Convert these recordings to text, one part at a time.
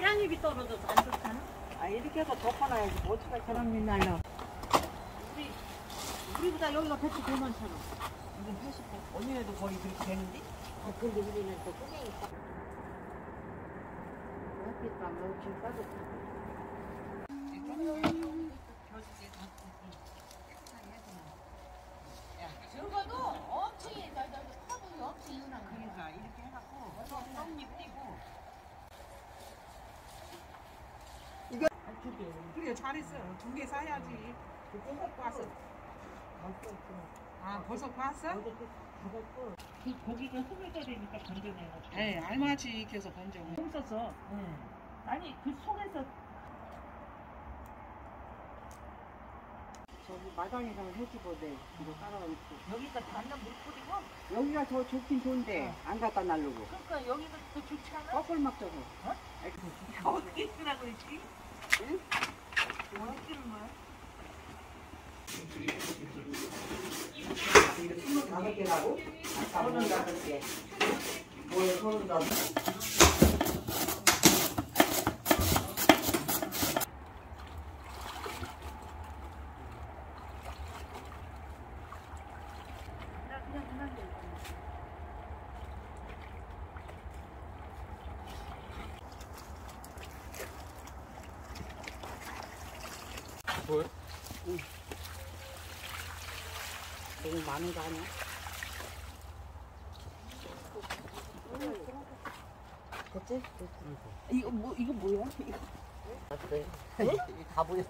계란잎이 떨어져서 안 좋잖아. 아 이렇게 해서 덮어놔야지 뭐 어떡할 계란잎 날려. 우리보다 여기가 배추 더 많잖아. 이건 80개. 언니네도 거의 그렇게 되는데? 근데 우리는 또 꾸미니까. 햇빛도 안 나고 지금 따뜻하고. 저거도 엄청 화분이 엄청 이은한 거야. 그러니까 이렇게 해갖고 떡잎 띄고. 이거 그래 잘했어. 2개 사야지. 꼭 왔어. 아 벌써 봤어? 그 고기가 흐물거리니까 건져내가지고. 네 알맞이 익혀서 건져. 콩 써서. 아니 그 속에서 저기 마당이랑 해주거든. 이거 따라가고. 여기가 단단 물 뿌리고. 여기가 더 좋긴 좋은데 안 갖다 놔르고. 그러니까 여기가 더 좋지 않아? 거꾸로막 저거. 어떻게 쓰라고 했지? 응? 어떻게 쓰는 거야? 35개라고? 35개. 뭘 35개? 뭘? 응. 너무 많은 거 아니야? 됐지? 이거 뭐야? 이거. 맞대. 다 보여.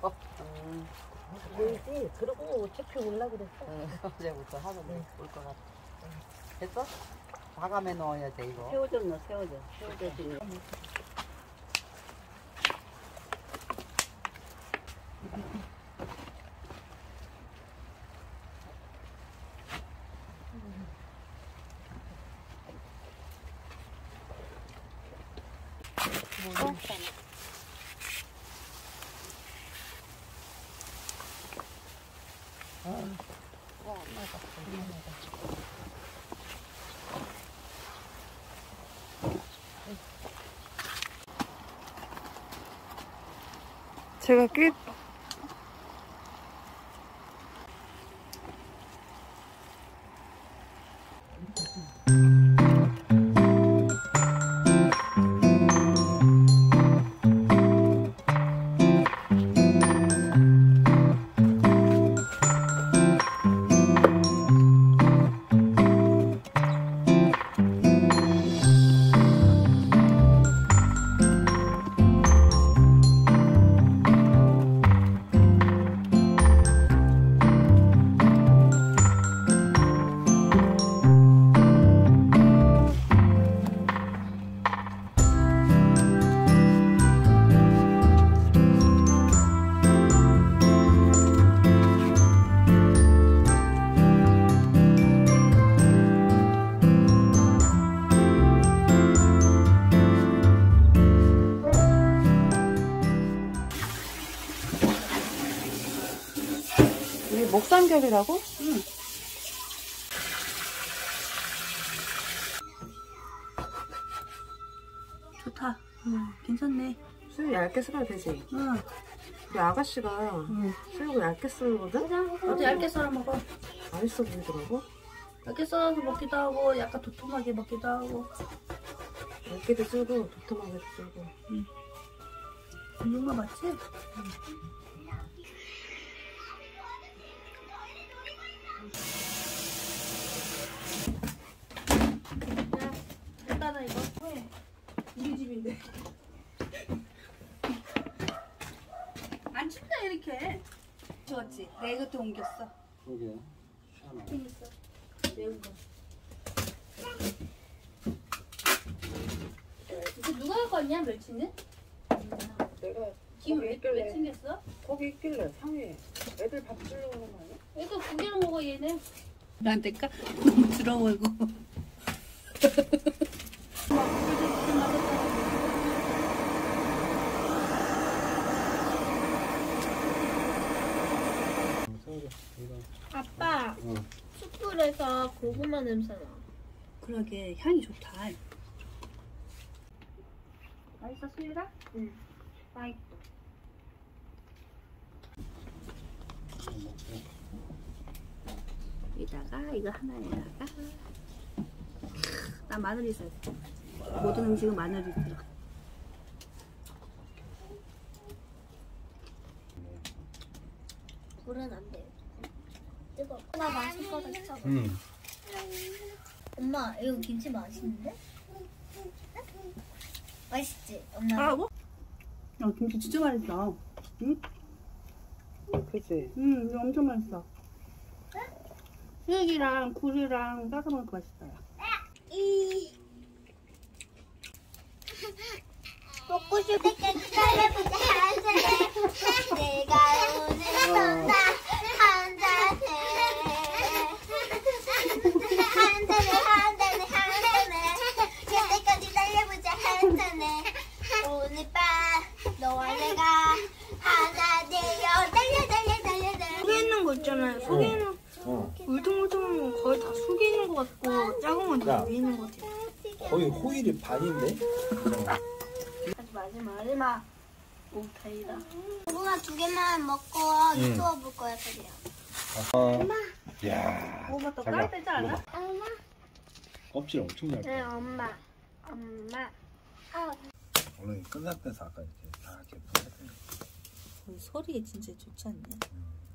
보이지? 그러고 어차피 올라 그랬어. 어제부터 하는데 올 것 같아. 됐어? 과감에 넣어야 돼 이거. 새우젓 넣어, 새우젓. 새우젓이 넣어. 제가 꽤 이게 목삼겹이라고? 응. 좋다. 괜찮네. 수육 얇게 썰어야 되지. 응. 우리 아가씨가 수육을 얇게 썰거든? 어제 얇게 썰어 먹어. 맛있어 보이더라고. 얇게 썰어서 먹기도 하고, 약간 도톰하게 먹기도 하고. 얇게도 썰고 도톰하게도 썰고. 굵은 거 맞지? 야, 간단하 이거. 우리 집인데. 안 춥다 이렇게. 좋았지? 내가 이것도 옮겼어. 그러게. 재밌어. 매운 거. 이거 누가 할 거냐 멸치는? 내가 지금 왜 챙겼어? 거기 있길래 상해. 애들 밥 주려고 하는 거 아니야? 이거 두 개를 먹어 얘네. 나한테 까? 너무 부러워 이거. 아빠, 숯불에서 고구마 냄새 나. 그러게 향이 좋다. 맛있어, 수유라? 응. 맛있어. 여기다가 이거 하나에다가 나 마늘이 있어야 돼. 모든 음식은 마늘이 들어가. 불은 안 돼요. 뜨거. 나 마실 거 됐어. 엄마 이거 김치 맛있는데? 맛있지? 엄마. 뭐라고? 야, 김치 진짜 맛있어. 응? 그치? 이거 엄청 맛있어. 수육이랑 굴이랑 싸서 먹으니까 맛있어요. 먹고 싶을 때까지 달려보자. 내가 오늘 혼자 한 잔해. 한 잔해. 그때까지 달려보자. 한 잔해. 오늘 밤 너와 내가 하나 되어 달려. 속에 있는 거 있잖아요. 속에 있는 울퉁불퉁한 거 거의 다 속에 있는 거 같고 작은 건 다 위에 있는 거 같아요. 거의 호일이 반인데? 하지 마. 오 다행이다. 고구마 2개만 먹고 유튜브 볼 거야, 자기야. 야. 고구마 더 자기야, 까야 되지 않아? 엄마. 껍질 엄청 얇다. 네, 엄마. 오늘 끝났대서 아까 이렇게 다 이렇게 보냈더니 소리 진짜 좋지 않냐?